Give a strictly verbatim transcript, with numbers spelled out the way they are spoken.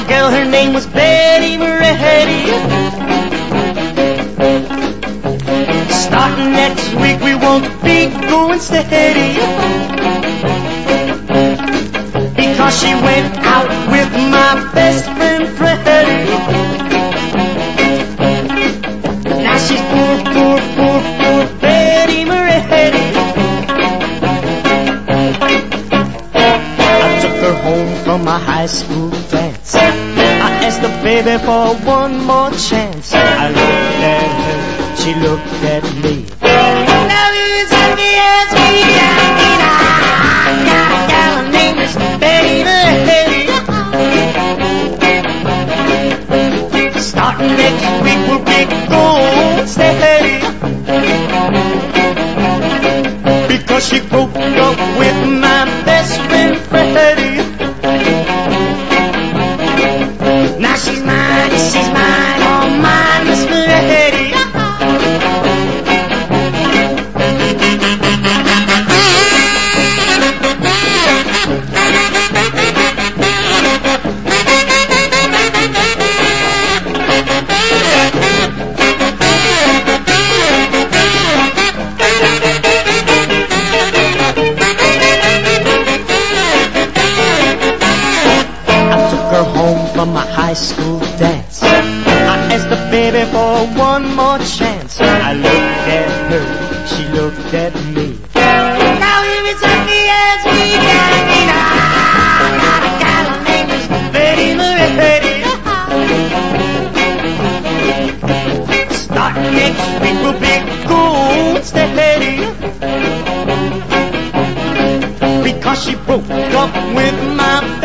girl, her name was Betty Moretti. Starting next week we won't be going steady, because she went out with my best friend Freddie. Now she's poor, poor, poor, poor Betty Moretti. I took her home from my high school dance. I asked the baby for one more chance. I looked at her, she looked at me. Now it's happy as we can be. Got a gal named Miss Betty Moretti. Starting next week we'll be going steady, because she broke up with my best friend Freddie. Now she's mine, she's mine, all mine, Miss Moretti. From my high school dance, I asked the baby for one more chance. I looked at her, she looked at me. Now if it's happy as we can be, got a gal named Miss Betty Moretti. Starting next week we'll be going steady, because she broke up with my